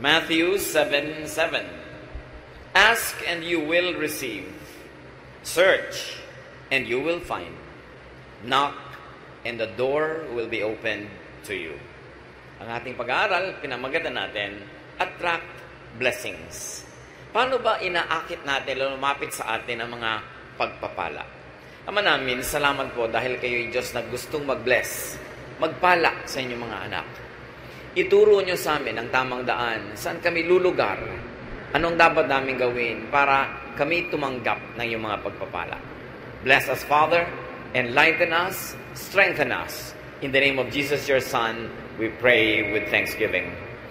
Matthew 7:7. Ask and you will receive. Search and you will find. Knock and the door will be opened to you. Ang ating pag-aaral, pinamagatan natin, attract blessings. Paano ba inaakit natin, lumapit sa atin ang mga pagpapala? Ama namin, salamat po dahil kayo'y Diyos na gustong mag-bless, magpala sa inyong mga anak. Ituro nyo sa amin ang tamang daan, saan kami lulugar, anong dapat namin gawin para kami tumanggap ng iyong mga pagpapala. Bless us, Father, enlighten us, strengthen us. In the name of Jesus, your Son, we pray with thanksgiving.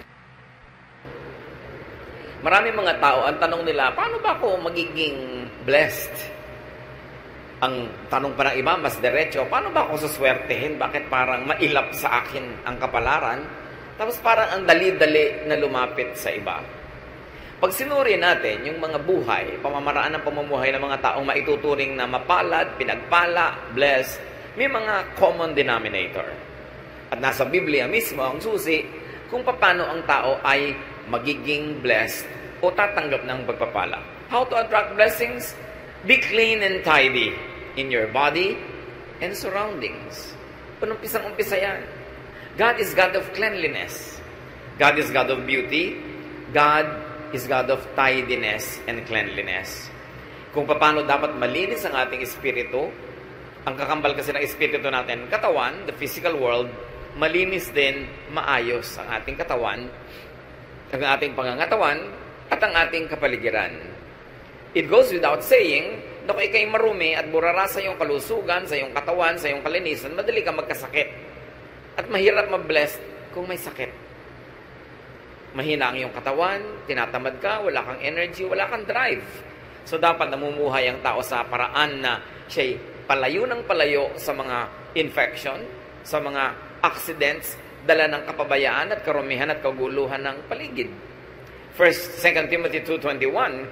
Maraming mga tao, ang tanong nila, paano ba ako magiging blessed? Ang tanong pa ng iba, mas diretso, paano ba ako suswertehin? Bakit parang mailap sa akin ang kapalaran? Tapos parang ang dali-dali na lumapit sa iba. Pag sinuri natin yung mga buhay, pamamaraan ng pamumuhay ng mga taong maituturing na mapalad, pinagpala, blessed, may mga common denominator. At nasa Biblia mismo ang susi kung paano ang tao ay magiging blessed o tatanggap ng pagpapala. How to attract blessings? Be clean and tidy in your body and surroundings. Umpisang-umpisa yan. God is God of cleanliness. God is God of beauty. God is God of tidiness and cleanliness. Kung paano dapat malinis ang ating espiritu, ang kakambal kasi ng espiritu natin, katawan, the physical world, malinis din, maayos ang ating katawan, ang ating pangangatawan, at ang ating kapaligiran. It goes without saying, na kung ikay marumi at burara sa iyong kalusugan, sa iyong katawan, sa iyong kalinisan, madali ka magkasakit. At mahirap ma-blessed kung may sakit. Mahina ang iyong katawan, tinatamad ka, wala kang energy, wala kang drive. So dapat namumuhay ang tao sa paraan na siya'y palayo ng palayo sa mga infection, sa mga accidents, dala ng kapabayaan at karumihan at kaguluhan ng paligid. 2 Timothy 2:21,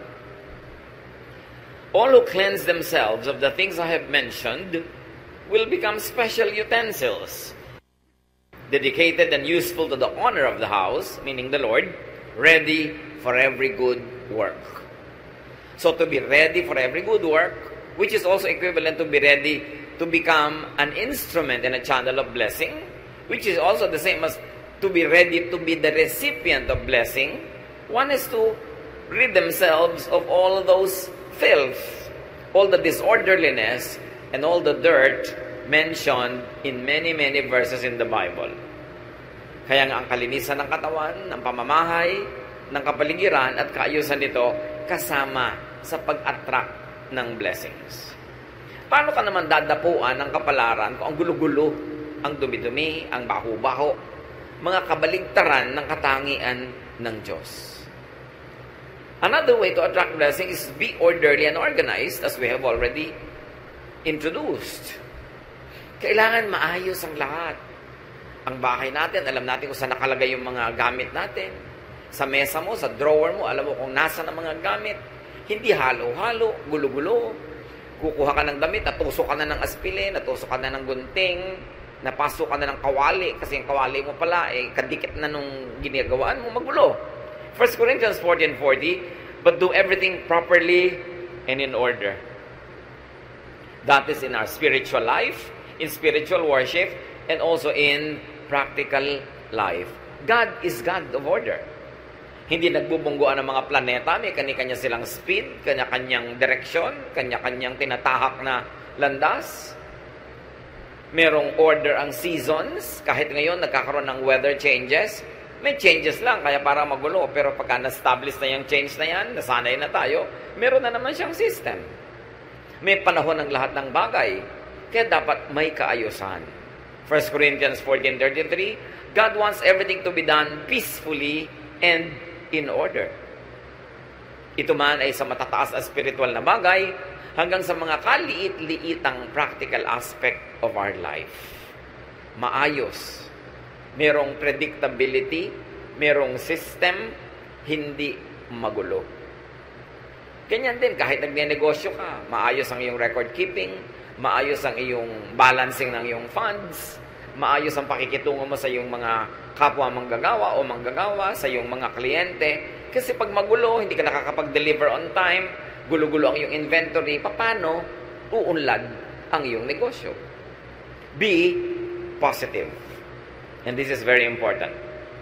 all who cleanse themselves of the things I have mentioned will become special utensils, dedicated and useful to the honor of the house, meaning the Lord, ready for every good work. So to be ready for every good work, which is also equivalent to be ready to become an instrument and a channel of blessing, which is also the same as to be ready to be the recipient of blessing. One is to rid themselves of all those filth, all the disorderliness, and all the dirt mentioned in many, many verses in the Bible. Kaya nga ang kalinisan ng katawan, ng pamamahay, ng kapaligiran at kaayusan nito kasama sa pag-attract ng blessings. Paano ka naman dadapuan ng kapalaran kung ang gulo-gulo, ang dumi-dumi, ang baho-baho, mga kabaligtaran ng katangian ng Diyos? Another way to attract blessing is be orderly and organized, as we have already introduced. Kailangan maayos ang lahat. Ang bahay natin, alam natin kung saan nakalagay yung mga gamit natin. Sa mesa mo, sa drawer mo, alam mo kung nasa ng mga gamit. Hindi halo-halo, gulo-gulo. Kukuha ka ng damit, natusok ka na ng aspilin, natusok ka na ng gunting, napasok ka na ng kawali, kasi yung kawali mo pala, kadikit na nung ginagawaan mo, magulo. 1 Corinthians 14:40, but do everything properly and in order. That is in our spiritual life, in spiritual worship, and also in practical life. God is God of order. Hindi nagbubungguan ng mga planeta, may kanya-kanya silang speed, kanya-kanyang direksyon, kanya-kanyang tinatahak na landas. Merong order ang seasons, kahit ngayon nagkakaroon ng weather changes, may changes lang, kaya para magulo. Pero pagka na-establish na yung change na yan, nasanay na tayo, meron na naman siyang system. May panahon ng lahat ng bagay, kaya dapat may kaayusan. 1 Corinthians 14:33, God wants everything to be done peacefully and in order. Ito man ay sa matataas na spiritual na bagay, hanggang sa mga kaliit-liitang practical aspect of our life. Maayos. Merong predictability, merong system, hindi magulo. Ganyan din, kahit nagnenegosyo ka, maayos ang iyong record keeping, maayos ang iyong balancing ng iyong funds, maayos ang pakikitungo mo sa iyong mga kapwa manggagawa o manggagawa, sa iyong mga kliyente. Kasi pag magulo, hindi ka nakakapag-deliver on time, gulo-gulo ang iyong inventory, paano uunlad ang iyong negosyo? Be positive. And this is very important.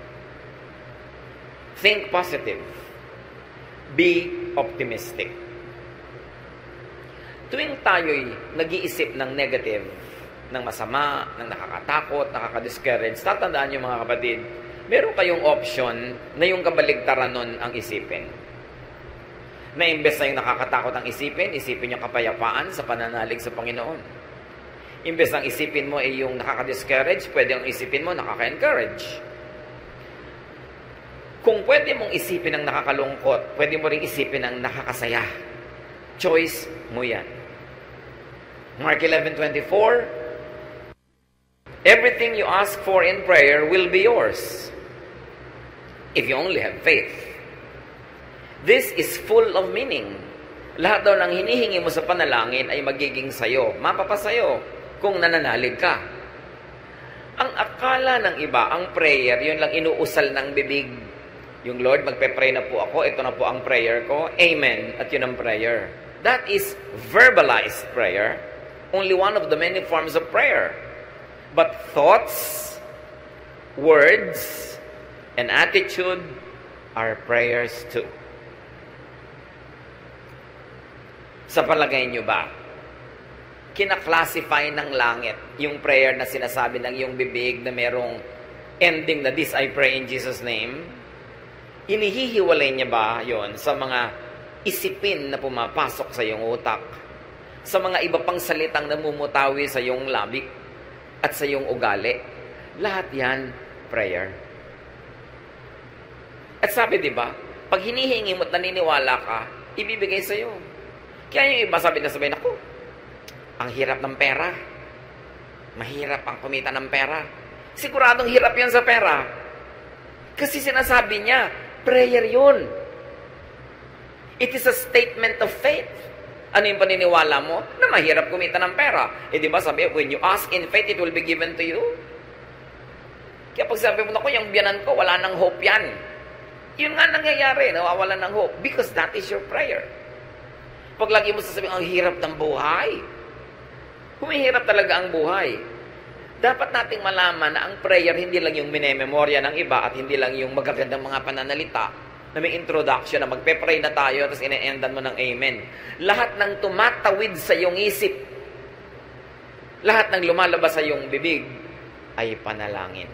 Think positive. Be optimistic. Tuwing tayo'y nag-iisip ng negative, ng masama, ng nakakatakot, nakaka-discourage, tatandaan niyo mga kapatid, meron kayong option na yung kabaligtaran nun ang isipin. Na imbes na yung nakakatakot ang isipin yung kapayapaan sa pananalig sa Panginoon. Imbes ang isipin mo ay yung nakaka-discourage, pwede ang isipin mo nakaka-encourage. Kung pwede mong isipin ang nakakalungkot, pwede mo ring isipin ang nakakasaya. Choice mo yan. Mark 11:24, everything you ask for in prayer will be yours if you only have faith. This is full of meaning. Lahat daw ng hinihingi mo sa panalangin ay magiging sayo, mapapasayo kung nananalig ka. Ang akala ng iba, ang prayer, yun lang inuusal ng bibig. Yung Lord, magpe-pray na po ako, ito na po ang prayer ko, amen, at yun ang prayer. That is verbalized prayer, only one of the many forms of prayer. But thoughts, words, and attitude are prayers too. Sa palagay nyo ba, kinaklasify ng langit yung prayer na sinasabi ng iyong bibig na merong ending na this I pray in Jesus' name? Inihihiwalay niya ba yon sa mga isipin na pumapasok sa iyong utak? Sa mga iba pang salitang namumutawi sa iyong labi at sa iyong ugali? Lahat yan, prayer. At sabi, di ba, pag hinihingi mo at naniniwala ka, ibibigay sa iyo. Kaya yung iba sabi, ako, ang hirap ng pera. Mahirap ang kumita ng pera. Siguradong hirap yan sa pera. Kasi sinasabi niya, prayer yun. It is a statement of faith. Ano yung paniniwala mo? Na mahirap kumita ng pera. Eh di ba sabi, when you ask in faith, it will be given to you. Kaya pag sabi mo, yung biyanan ko, wala nang hope yan. Yun nga nangyayari, nawawalan ng hope. Because that is your prayer. Pag lagi mo sasabihin, ang hirap ng buhay. Humihirap talaga ang buhay. Dapat nating malaman na ang prayer hindi lang yung minememorya ng iba at hindi lang yung magagandang mga pananalita na may introduction na magpe-pray na tayo tapos ine-endan mo ng amen. Lahat ng tumatawid sa iyong isip, lahat ng lumalabas sa iyong bibig ay panalangin.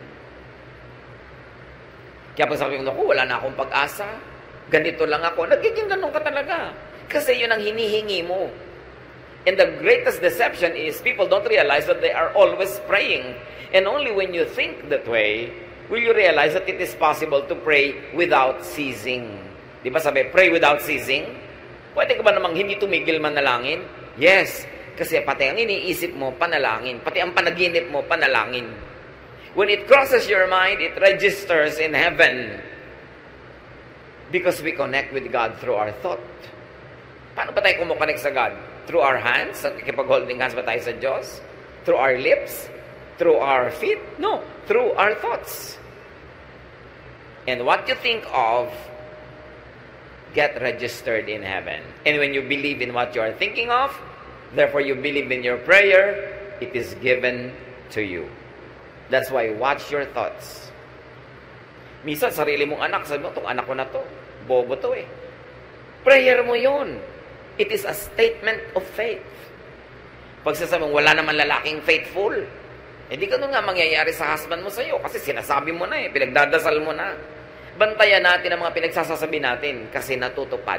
Kaya pag sabi mo, wala na akong pag-asa, ganito lang ako, nagiging ganun ka talaga. Kasi yun ang hinihingi mo. And the greatest deception is people don't realize that they are always praying. And only when you think that way, will you realize that it is possible to pray without ceasing. Di ba sabi, pray without ceasing? Pwede ka ba namang hindi tumigil manalangin? Yes, kasi pati ang iniisip mo, panalangin. Pati ang panaginip mo, panalangin. When it crosses your mind, it registers in heaven. Because we connect with God through our thought. Paano ba tayo kumukonect sa God? Through our hands? Nakikipag-holding hands ba tayo sa Diyos? Through our lips? Through our feet? No. Through our thoughts. And what you think of, get registered in heaven. And when you believe in what you are thinking of, therefore you believe in your prayer, it is given to you. That's why watch your thoughts. Minsan, sarili mong anak, sabi mo, itong anak ko na to, bobo to eh. Prayer mo yun. It is a statement of faith. Pag sasabi mo, wala naman lalaking faithful, hindi ganun nga mangyayari sa husband mo sa'yo kasi sinasabi mo na eh, pinagdadasal mo na. Bantayan natin ang mga pinagsasasabi natin kasi natutupad.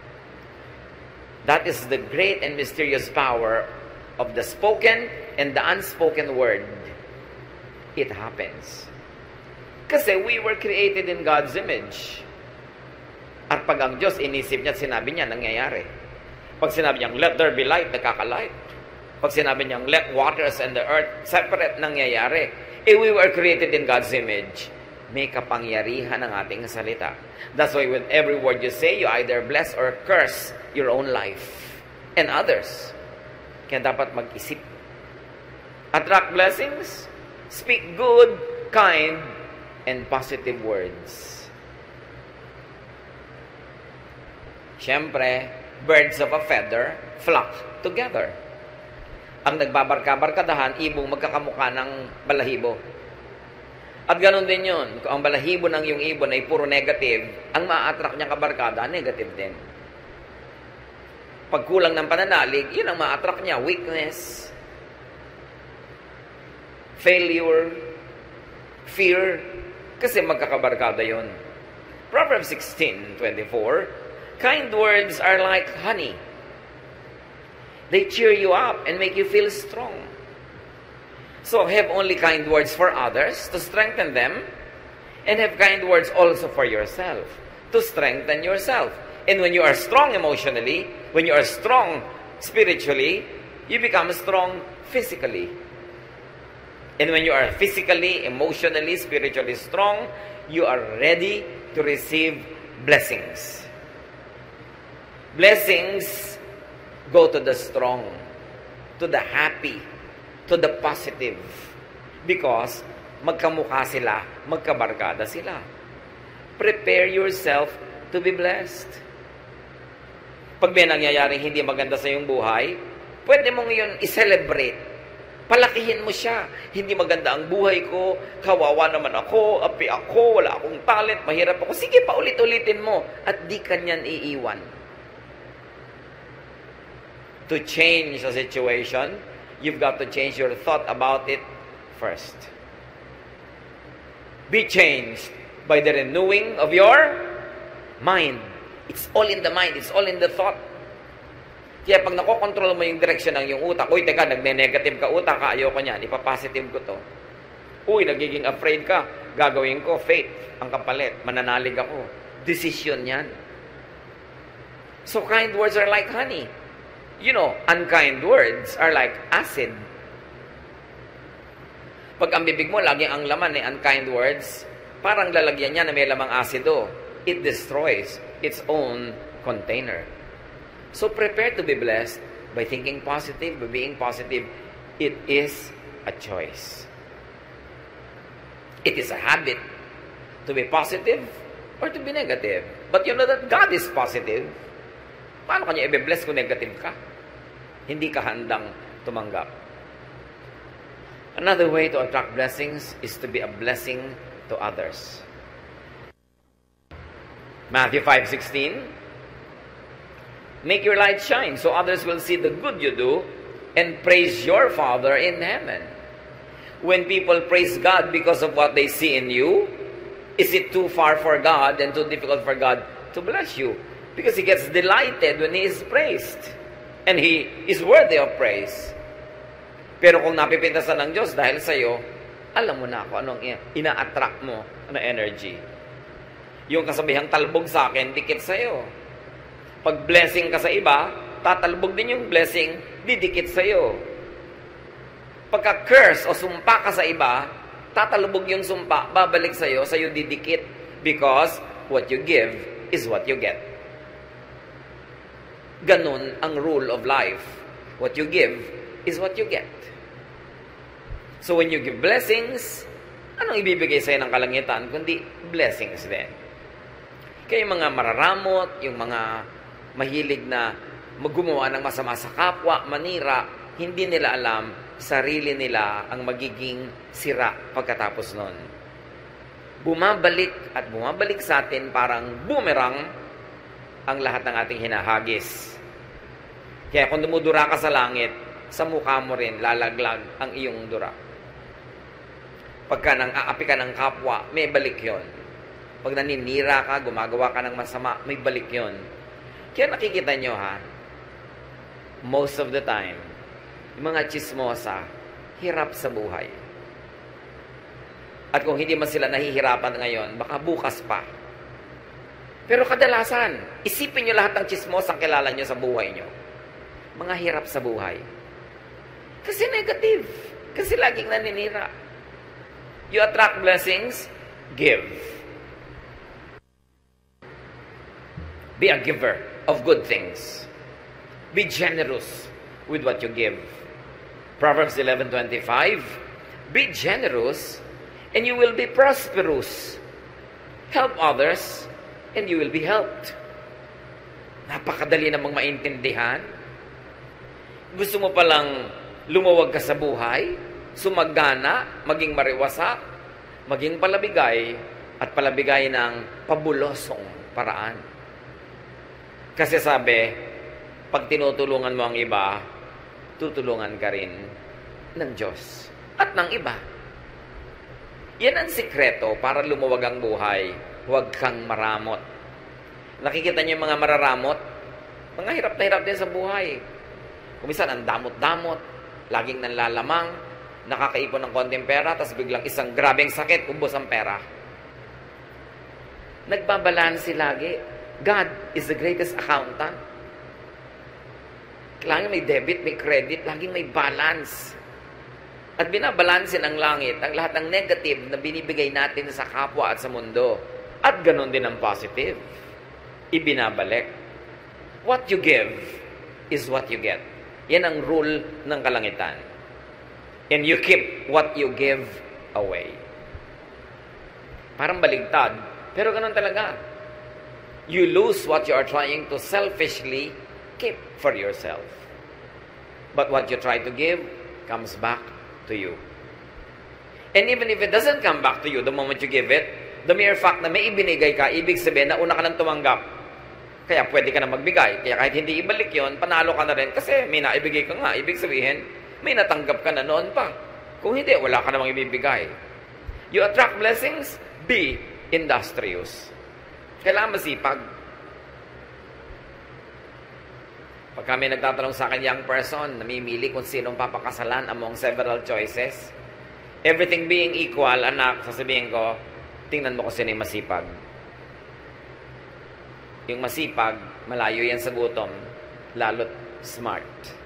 That is the great and mysterious power of the spoken and the unspoken word. It happens. Kasi we were created in God's image. At pag ang Diyos inisip niya at sinabi niya, nangyayari. Pag sinabi niyang, let there be light, nagkakalight. Pag sinabi niyang, let waters and the earth separate, nangyayari. We were created in God's image. May kapangyarihan ang ating salita. That's why with every word you say, you either bless or curse your own life and others. Kaya dapat mag-isip. Attract blessings, Speak good, kind, and positive words. Siyempre, birds of a feather flock together. Ang nagbabarka-barkadahan, ibong magkakamukha ng balahibo. At ganoon din yun. Kung ang balahibo ng yung ibon ay puro negative, ang ma-attract niyang kabarkada, negative din. Pag kulang ng pananalig, yun ang ma-attract niya. Weakness, failure, fear, kasi magkakabarkada yun. Proverbs 16:24, kind words are like honey. They cheer you up and make you feel strong. So have only kind words for others to strengthen them, and have kind words also for yourself to strengthen yourself. And when you are strong emotionally, when you are strong spiritually, you become strong physically. And when you are physically, emotionally, spiritually strong, you are ready to receive blessings. Blessings go to the strong, to the happy, to the positive. Because magkamukha sila, magkabarkada sila. Prepare yourself to be blessed. Pag may nangyayaring hindi maganda sa iyong buhay, pwede mong yun i-celebrate. Palakihin mo siya. Hindi maganda ang buhay ko, kawawa naman ako, api ako, wala akong talent, mahirap ako. Sige, paulit-ulitin mo at di kanyan iiwan. To change the situation, you've got to change your thought about it first. Be changed by the renewing of your mind. It's all in the mind. It's all in the thought. Kaya pag nakokontrol mo yung direksyon ng yung utak, uy, teka, nagne-negative ka utak, ayoko niyan, ipapositive ko to. Uy, nagiging afraid ka, gagawin ko, faith, ang kapalit, mananalig ako. Decision yan. So kind words are like honey. You know, unkind words are like acid. Pag ang bibig mo, laging ang laman unkind words, parang lalagyan niya na may lamang asido. It destroys its own container. So prepare to be blessed by thinking positive, by being positive. It is a choice. It is a habit to be positive or to be negative. But you know that God is positive. Paano kanya i-bless kung negative ka? Hindi ka handang tumanggap. Another way to attract blessings is to be a blessing to others. Matthew 5:16, make your light shine so others will see the good you do and praise your Father in heaven. When people praise God because of what they see in you, is it too far for God and too difficult for God to bless you? Because He gets delighted when He is praised. And He is worthy of praise. Pero kung napipintasan ng Diyos dahil sa iyo, alam mo na kung anong ina-attract mo na energy. Yung kasabihang talbog sa akin, dikit sa iyo. Pag blessing ka sa iba, tatalbog din yung blessing, didikit sa iyo. Pagka curse o sumpa ka sa iba, tatalbog yung sumpa, babalik sa iyo didikit. Because what you give is what you get. Ganun ang rule of life. What you give is what you get. So when you give blessings, anong ibibigay sa'yo ng kalangitan? Kundi blessings din. Kaya yung mga mararamot, yung mga mahilig na gumawa ng masama sa kapwa, manira, hindi nila alam, sarili nila ang magiging sira pagkatapos nun. Bumabalik at bumabalik sa atin parang boomerang ang lahat ng ating hinahagis. Kaya kung dumudura ka sa langit, sa mukha mo rin lalaglag ang iyong dura. Pagka nang aapi ka ng kapwa, may balik yon. Pag naninira ka, gumagawa ka ng masama, may balik yon. Kaya nakikita nyo most of the time, yung mga chismosa, hirap sa buhay. At kung hindi man sila nahihirapan ngayon, baka bukas pa. Pero kadalasan, isipin nyo lahat ng chismosa ang kilala nyo sa buhay nyo. Mga hirap sa buhay. Kasi negative. Kasi laging naninira. You attract blessings, give. Be a giver of good things. Be generous with what you give. Proverbs 11:25, Be generous, and you will be prosperous. Help others, and you will be helped. Napakadali namang maintindihan. Gusto mo palang lumawag ka sa buhay, sumagana, maging mariwasak, maging palabigay, at palabigay ng pabulosong paraan. Kasi sabi, pag tinutulungan mo ang iba, tutulungan ka rin ng Diyos at ng iba. Yan ang sikreto para lumuwag ang buhay. Huwag kang maramot. Nakikita niyo yung mga mararamot? Mga hirap na hirap din sa buhay. Kumisan, ang damot-damot, laging nanlalamang, nakakaipon ng konting pera, tapos biglang isang grabeng sakit, ubos ang pera. Nagbabalansi lagi. God is the greatest accountant. Kailangan may debit, may credit, laging may balance. At binabalansin ng langit ang lahat ng negative na binibigay natin sa kapwa at sa mundo. At ganun din ang positive. Ibinabalik. What you give is what you get. Yan ang rule ng kalangitan. And you keep what you give away. Parang baligtad, pero ganun talaga. You lose what you are trying to selfishly keep for yourself. But what you try to give comes back to you. And even if it doesn't come back to you the moment you give it, the mere fact na may ibinigay ka, ibig sabihin na una ka nang tumanggap. Kaya pwede ka na magbigay. Kaya kahit hindi ibalik yon, panalo ka na rin kasi may naibigay ka nga. Ibig sabihin, may natanggap ka na noon pa. Kung hindi, wala ka namang ibibigay. You attract blessings, be industrious. Kailangan masipag. Pag kami nagtatanong sa akin, young person, namimili kung sinong papakasalan among several choices. Everything being equal, anak, sasabihin ko, tingnan mo kung sino yung masipag. Yung masipag, malayo yan sa gutom, lalo't smart.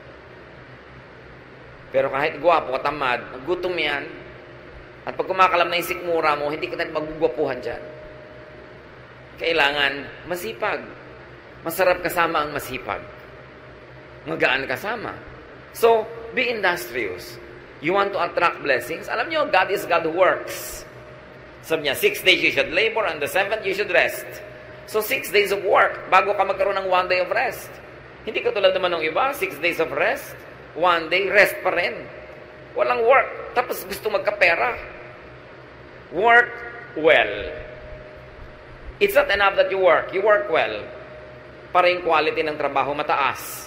Pero kahit gwapo, tamad, gutom yan. At pag kumakalam na yung sikmura mo, hindi ka na magugwapuhan dyan. Kailangan masipag. Masarap kasama ang masipag. Magaan kasama. So, be industrious. You want to attract blessings? Alam nyo, God is God who works. Sabi niya, 6 days you should labor, and the 7th you should rest. So, 6 days of work, bago ka magkaroon ng 1 day of rest. Hindi ka tulad naman ng iba, 6 days of rest, 1 day, rest pa rin. Walang work, tapos gusto magkapera. Work well. It's not enough that you work well. Para yung quality ng trabaho mataas.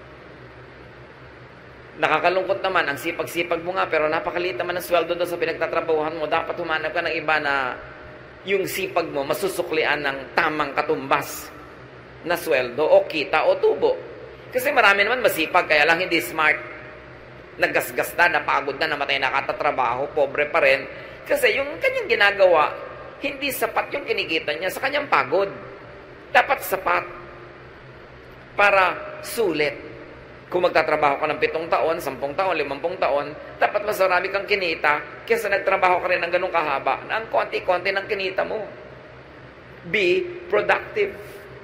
Nakakalungkot naman, ang sipag-sipag mo nga, pero napakaliit naman ang sweldo doon sa pinagtatrabahuhan mo. Dapat humanap ka ng iba na yung sipag mo masusuklian ng tamang katumbas na sweldo o kita o tubo. Kasi marami naman masipag, kaya lang hindi smart. Nagasgas na, napagod na, namatay na katatrabaho, pobre pa rin. Kasi yung kanyang ginagawa, hindi sapat yung kinikita niya sa kanyang pagod. Dapat sapat para sulit. Kung magtatrabaho ka ng 7 taon, 10 taon, 50 taon, dapat mas marami kang kinita kaysa nagtrabaho ka rin ng ganung kahaba na ang konti-konti ng kinita mo. Be productive.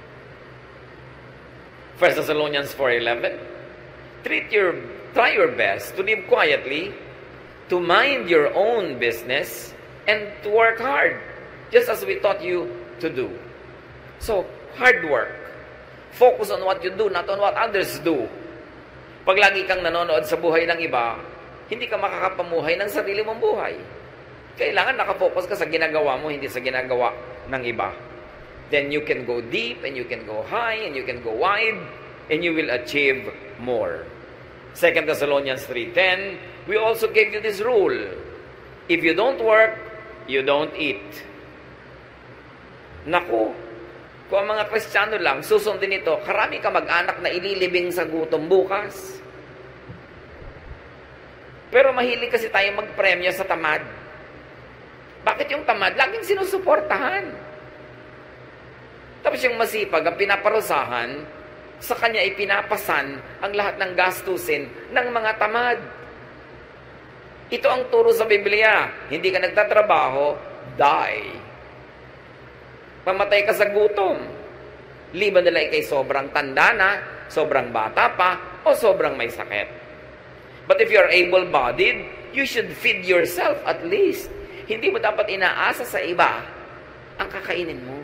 1 Thessalonians 4:11. Try your best to live quietly, to mind your own business, and to work hard, just as we taught you to do. So, hard work. Focus on what you do, not on what others do. Pag lagi kang nanonood sa buhay ng iba, hindi ka makakapamuhay ng sarili mong buhay. Kailangan nakafocus ka sa ginagawa mo, hindi sa ginagawa ng iba. Then you can go deep, and you can go high, and you can go wide, and you will achieve more. 2 Thessalonians 3:10, we also gave you this rule. If you don't work, you don't eat. Naku, kung ang mga Kristiyano lang, susundin ito, karami ka mag-anak na ililibing sa gutom bukas. Pero mahilig kasi tayo magpremyo sa tamad. Bakit yung tamad? Laging sinusuportahan. Tapos yung masipag, ang pinaparusahan, sa kanya ipinapasan ang lahat ng gastusin ng mga tamad. Ito ang turo sa Biblia. Hindi ka nagtatrabaho, die. Pamatay ka sa gutom. Liban nila ikay sobrang tanda na, sobrang bata pa, o sobrang may sakit. But if you are able-bodied, you should feed yourself at least. Hindi mo dapat inaasa sa iba ang kakainin mo.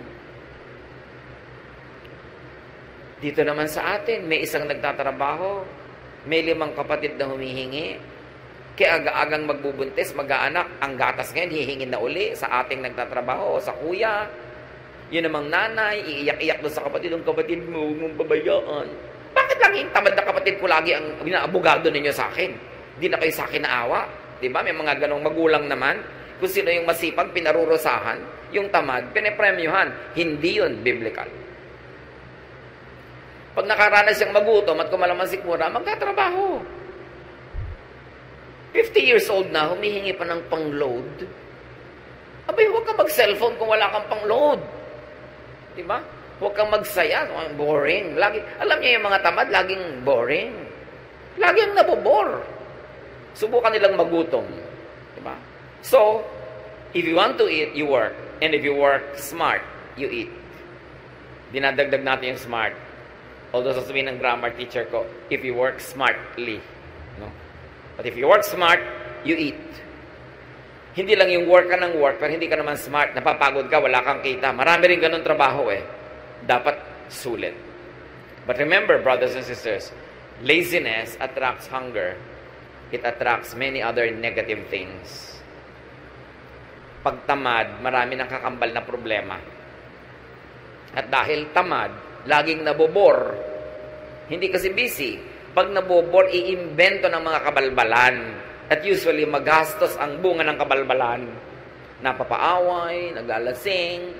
Dito naman sa atin, may isang nagtatrabaho, may 5 kapatid na humihingi, kaya aga-agang magbubuntis, mag-aanak, ang gatas ngayon, hihingin na uli sa ating nagtatrabaho o sa kuya. Yun namang nanay, iiyak-iyak doon sa kapatid, ang kapatid mo, huwag mong babayaan. Bakit laging tamad na kapatid ko lagi ang inaabogado ninyo sa akin? Di na kayo sa akin naawa. Diba? May mga ganong magulang naman. Kung sino yung masipag, pinarurusahan. Yung tamad, pinipremyuhan. Hindi yun biblical. Pag nakaranas siyang magutom at kumalaman sikmura, magtatrabaho. 50 years old na, humihingi pa ng pang-load. Abay, huwag kang mag-cellphone kung wala kang pang-load. Diba? Huwag kang magsaya. Boring. Lagi, alam niyo yung mga tamad, laging boring. Laging nabobore. Subukan nilang magutom. Diba? So, if you want to eat, you work. And if you work smart, you eat. Dinadagdag natin yung smart. Although sasabihin ng grammar teacher ko, if you work smartly. No? But if you work smart, you eat. Hindi lang yung work ka ng work, pero hindi ka naman smart. Napapagod ka, wala kang kita. Marami rin ganun trabaho eh. Dapat sulit. But remember, brothers and sisters, laziness attracts hunger. It attracts many other negative things. Pagtamad, marami nang kakambal na problema. At dahil tamad, laging nabobor. Hindi kasi busy. Pag nabobor, iimbento ng mga kabalbalan. At usually, magastos ang bunga ng kabalbalan. Napapaaway, naglalasing,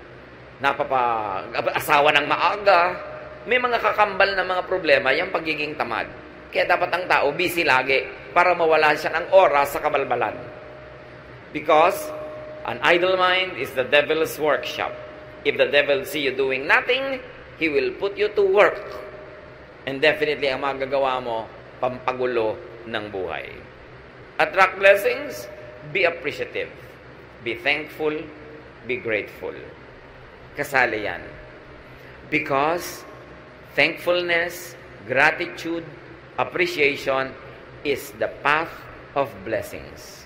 asawa ng maaga. May mga kakambal na mga problema, yung pagiging tamad. Kaya dapat ang tao busy lagi para mawala siya ng oras sa kabalbalan. Because an idle mind is the devil's workshop. If the devil see you doing nothing, he will put you to work. And definitely, ang magagawa mo, pampagulo ng buhay. Attract blessings, be appreciative. Be thankful, be grateful. Kasali yan. Because thankfulness, gratitude, appreciation is the path of blessings.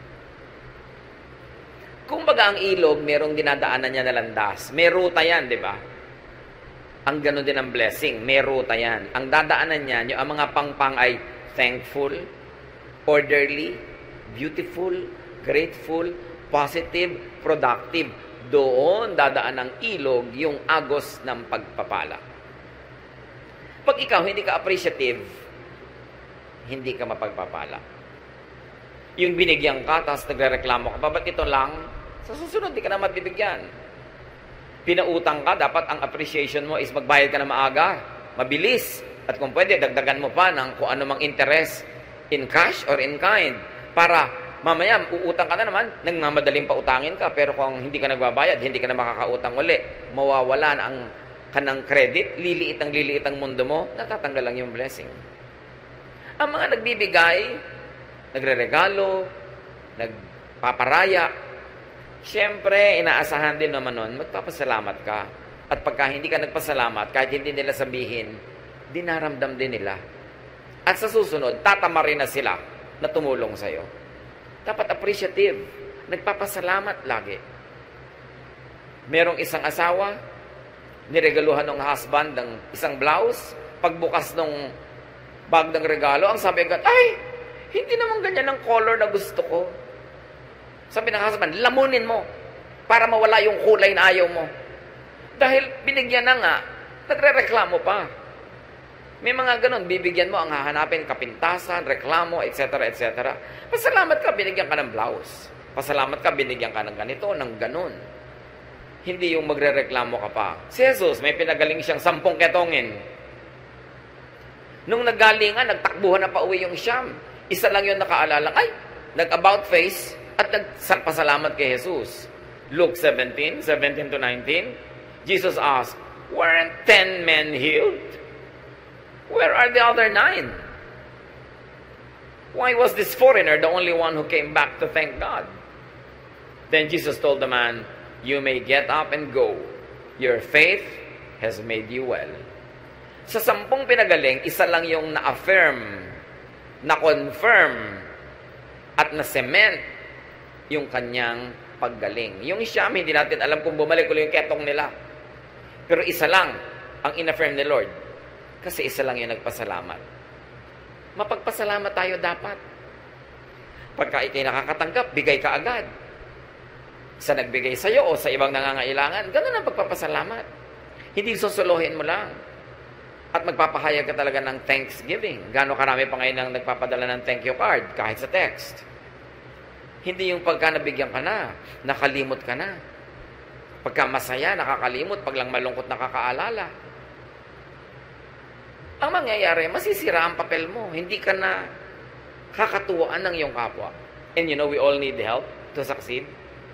Kung baga ang ilog, merong dinadaanan niya na landas. May ruta yan, di ba? Ang gano'n din ang blessing. May ruta yan. Ang dadaanan niya, yung ang mga pangpang ay thankful, orderly, beautiful, grateful, positive, productive. Doon dadaan ng ilog yung agos ng pagpapala. Pag ikaw hindi ka appreciative, hindi ka mapagpapala. Yung binigyan ka, tapos nagrereklamo ka pa, ba't ito lang? Sa susunod, di ka na mabibigyan. Pinautang ka, dapat ang appreciation mo is magbayad ka na maaga, mabilis. At kung pwede, dagdagan mo pa ng kung ano mang interest in cash or in kind. Para mamaya, uutang ka na naman, nagmamadaling pautangin ka. Pero kung hindi ka nagbabayad, hindi ka na makakautang uli. Mawawalan ang kanang credit, liliit ang mundo mo, natatanggal lang yung blessing. Ang mga nagbibigay, nagreregalo, nagpaparaya, siyempre, inaasahan din naman nun, magpapasalamat ka. At pagka hindi ka nagpasalamat, kahit hindi nila sabihin, dinaramdam din nila. At sa susunod, tatamarin na sila na tumulong sa'yo. Dapat appreciative. Nagpapasalamat lagi. Merong isang asawa, niregaluhan ng husband ng isang blouse, pagbukas ng bag ng regalo, ang sabi agad, ay, hindi naman ganyan ang color na gusto ko. Sabi ng husband, lamunin mo para mawala yung kulay na ayaw mo. Dahil binigyan na nga, nagre-reklamo pa. May mga ganun, bibigyan mo ang hahanapin, kapintasan, reklamo, etc., etc. Pasalamat ka, binigyan ka ng blouse. Pasalamat ka, binigyan ka ng ganito, ng ganun. Hindi yung magre-reklamo ka pa. Si Jesus, may pinagaling siyang 10 ketongin. Nung naggalingan, nagtakbuhan na pa uwi yung Siyam. Isa lang yun nakaalala, ay, nag-about face, at nagpasalamat kay Jesus. Luke 17 to 19, Jesus asked, weren't 10 men healed? Where are the other 9? Why was this foreigner the only one who came back to thank God? Then Jesus told the man, you may get up and go. Your faith has made you well. Sa 10 pinagaling, isa lang yung na-affirm, na-confirm at na-cement yung kanyang paggaling. Yung Siyam, hindi natin alam kung bumalik ulit yung ketong nila. Pero isa lang ang in-affirm ni Lord. Kasi isa lang yung nagpasalamat. Mapagpasalamat tayo dapat. Pagka ikay nakakatanggap, bigay ka agad. Sa nagbigay sa'yo o sa ibang nangangailangan, ganun ang pagpapasalamat. Hindi susuluhin mo lang. At magpapahayag ka talaga ng thanksgiving. Gano'ng karami pa ngayon ang nagpapadala ng thank you card, kahit sa text. Hindi yung pagka nabigyan ka na, nakalimot ka na. Pagka masaya, nakakalimot. Pag lang malungkot, nakakaalala. Ang mangyayari, masisira ang papel mo. Hindi ka na kakatuwaan ng iyong kapwa. And you know, we all need help to succeed.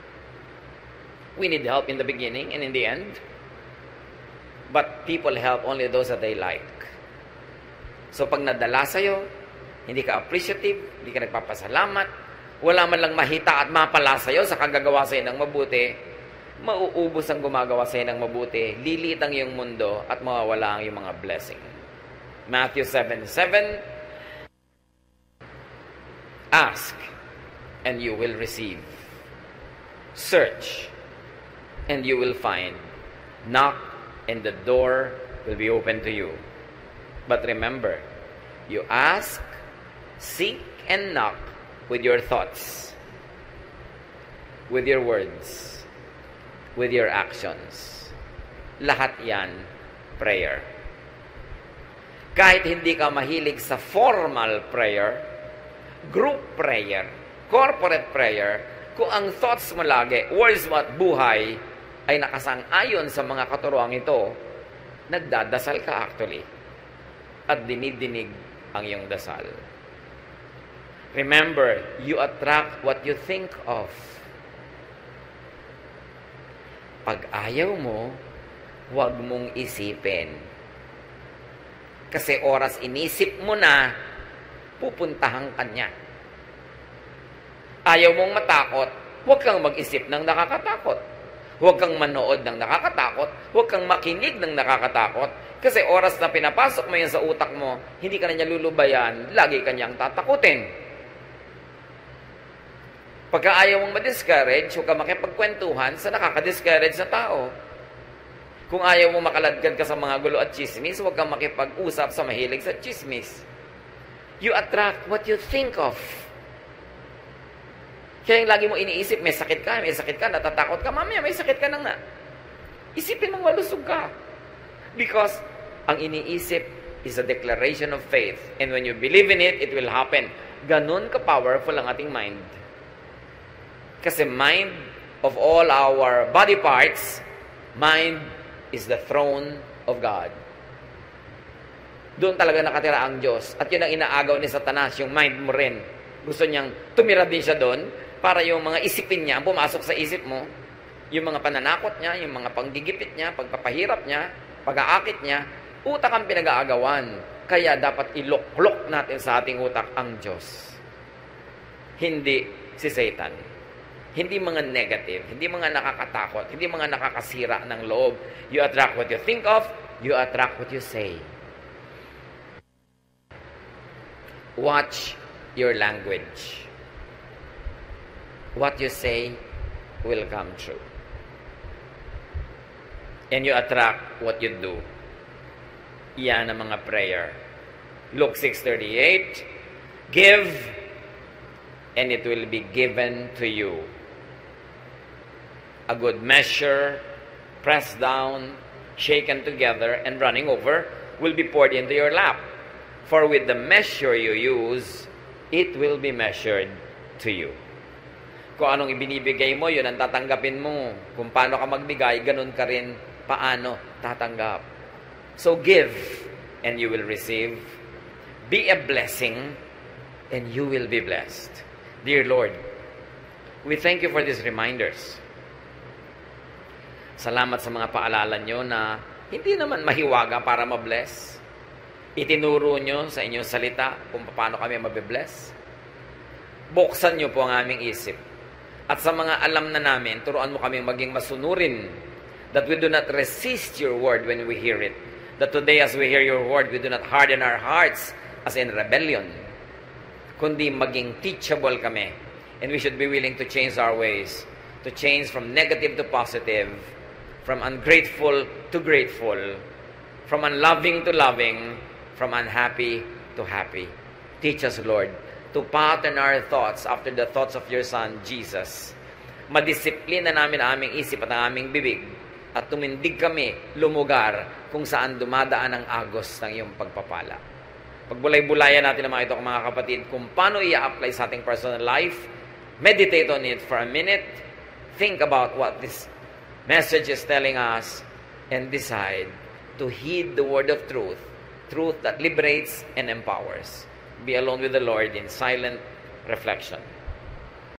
We need help in the beginning and in the end. But people help only those that they like. So pag nadala sa'yo, hindi ka appreciative, hindi ka nagpapasalamat, wala man lang mahita at mapala sa'yo sa kagagawa sa'yo ng mabuti, mauubos ang gumagawa sa'yo ng mabuti, lilit ang iyong mundo, at mawawala ang iyong mga blessing. Matthew 7:7, ask, and you will receive. Search, and you will find. Knock, and the door will be open to you. But remember, you ask, seek, and knock with your thoughts, with your words, with your actions. Lahat yan, prayer. Kahit hindi ka mahilig sa formal prayer, group prayer, corporate prayer, kung ang thoughts mo lagi, words mo at buhay, ay nakasang-ayon sa mga katuruang ito, nagdadasal ka actually. At dinidinig ang iyong dasal. Remember, you attract what you think of. Pag ayaw mo, huwag mong isipin. Kasi oras inisip mo na, pupuntahan ka niya. Ayaw mong matakot, huwag kang mag-isip ng nakakatakot. Huwag kang manood ng nakakatakot. Huwag kang makinig ng nakakatakot. Kasi oras na pinapasok mo yan sa utak mo, hindi ka na niya lulubayan, lagi ka niyang tatakutin. Pagka ayaw mong ma-discourage, huwag kang makipagkwentuhan sa nakaka-discourage na tao. Kung ayaw mong makaladkad ka sa mga gulo at chismis, huwag kang makipag-usap sa mahilig sa chismis. You attract what you think of. Kaya yung lagi mo iniisip, may sakit ka, natatakot ka, mamaya may sakit ka na nga. Isipin mong malusog ka. Because ang iniisip is a declaration of faith. And when you believe in it, it will happen. Ganun ka-powerful ang ating mind. Kasi mind of all our body parts, mind is the throne of God. Doon talaga nakatira ang Diyos. At yun ang inaagaw ni Satanas, yung mind mo rin. Gusto niyang tumira din siya doon para yung mga isipin niya, pumasok sa isip mo, yung mga pananakot niya, yung mga panggigipit niya, pagpapahirap niya, pag-aakit niya, utak ang pinag-aagawan. Kaya dapat iloklok natin sa ating utak ang Diyos. Hindi si Satan. Hindi mga negative, hindi mga nakakatakot, hindi mga nakakasira ng loob. You attract what you think of, you attract what you say. Watch your language. What you say will come true. And you attract what you do. Iyan ang mga prayer. Luke 6:38, give, and it will be given to you. A good measure, pressed down, shaken together, and running over, will be poured into your lap. For with the measure you use, it will be measured to you. Kung anong ibinibigay mo, yun ang tatanggapin mo. Kung paano ka magbigay, ganun ka rin paano tatanggap. So give, and you will receive. Be a blessing, and you will be blessed. Dear Lord, we thank you for these reminders. Salamat sa mga paalala nyo na hindi naman mahiwaga para mabless. Itinuro nyo sa inyong salita kung paano kami mabibless. Buksan nyo po ang aming isip. At sa mga alam na namin, turuan mo kami maging masunurin, that we do not resist your word when we hear it. That today as we hear your word, we do not harden our hearts as in rebellion. kundi maging teachable kami. And we should be willing to change our ways, to change from negative to positive, from ungrateful to grateful, from unloving to loving, from unhappy to happy. Teach us, Lord, to pattern our thoughts after the thoughts of your Son, Jesus. Madisiplina namin ang aming isip at ang aming bibig, at tumindig kami lumugar kung saan dumadaan ang agos ng iyong pagpapala. Pagbulay-bulayan natin ang mga ito, mga kapatid, kung paano i-apply sa ating personal life. Meditate on it for a minute. Think about what this message is telling us and decide to heed the word of truth, truth that liberates and empowers. Be alone with the Lord in silent reflection.